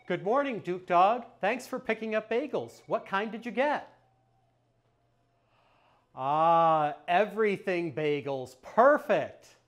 Good morning, Duke Dog. Thanks for picking up bagels. What kind did you get? Ah, everything bagels. Perfect.